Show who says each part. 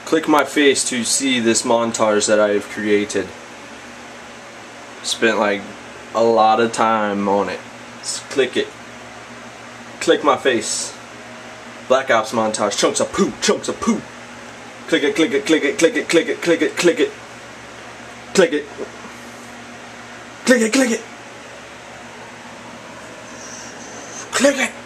Speaker 1: Click my face to see this montage that I have created. Spent like a lot of time on it. Just click it. Click my face. Black Ops montage. Chunks of poo. Chunks of poo. Click it. Click it. Click it. Click it. Click it. Click it. Click it. Click it. Click it. Click it. Click it.